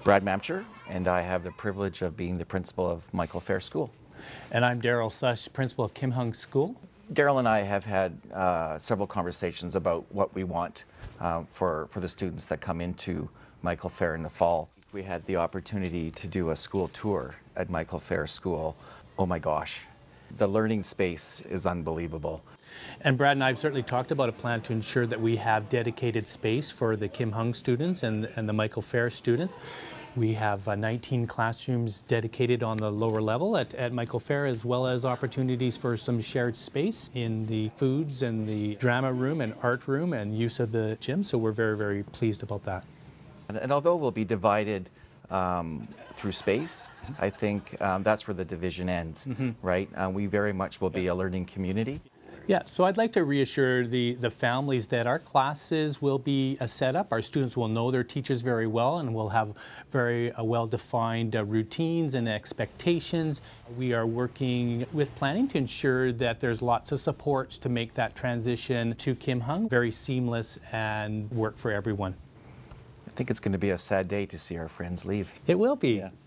Brad Mamcher, and I have the privilege of being the principal of Michael Phair School. And I'm Daryl Sush, principal of Kim Hung School. Daryl and I have had several conversations about what we want for the students that come into Michael Phair in the fall. We had the opportunity to do a school tour at Michael Phair School. Oh my gosh, the learning space is unbelievable. And Brad and I have certainly talked about a plan to ensure that we have dedicated space for the Kim Hung students and the Michael Phair students. We have 19 classrooms dedicated on the lower level at Michael Phair, as well as opportunities for some shared space in the foods and the drama room and art room and use of the gym. So we're very, very pleased about that. And although we'll be divided through space, I think that's where the division ends, right? We very much will be a learning community. Yeah, so I'd like to reassure the families that our classes will be set up. Our students will know their teachers very well and will have very well-defined routines and expectations. We are working with planning to ensure that there's lots of supports to make that transition to Kim Hung very seamless and work for everyone. I think it's going to be a sad day to see our friends leave. It will be. Yeah.